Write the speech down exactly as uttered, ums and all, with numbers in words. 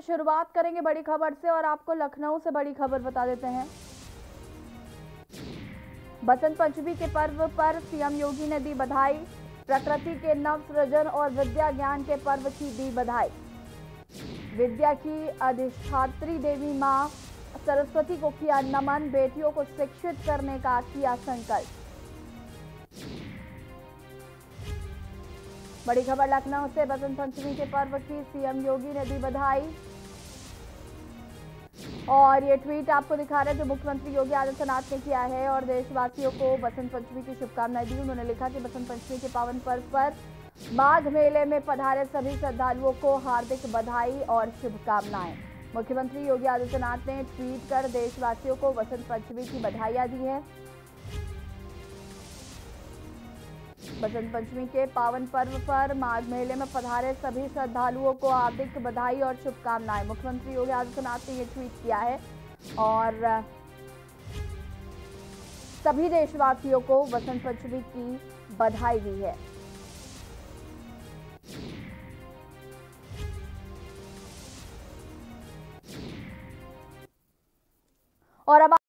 शुरुआत करेंगे बड़ी खबर से और आपको लखनऊ से बड़ी खबर बता देते हैं। बसंत पंचमी के पर्व पर सीएम योगी ने दी बधाई। प्रकृति के नव सृजन और विद्या ज्ञान के पर्व की दी बधाई। विद्या की अधिष्ठात्री देवी मां सरस्वती को किया नमन। बेटियों को शिक्षित करने का किया संकल्प। बड़ी खबर लखनऊ से। बसंत पंचमी के पर्व की सीएम योगी ने दी बधाई और ये ट्वीट आपको दिखा रहे हैं जो मुख्यमंत्री योगी आदित्यनाथ ने किया है और देशवासियों को बसंत पंचमी की शुभकामनाएं दी। उन्होंने लिखा कि बसंत पंचमी के पावन पर्व पर माघ मेले में पधारे सभी श्रद्धालुओं को हार्दिक बधाई और शुभकामनाएं। मुख्यमंत्री योगी आदित्यनाथ ने ट्वीट कर देशवासियों को बसंत पंचमी की बधाइयां दी है। बसंत पंचमी के पावन पर्व पर माघ मेले में पधारे सभी श्रद्धालुओं को हार्दिक बधाई और शुभकामनाएं। मुख्यमंत्री योगी आदित्यनाथ ने ये ट्वीट किया है और सभी देशवासियों को बसंत पंचमी की बधाई दी है। और अब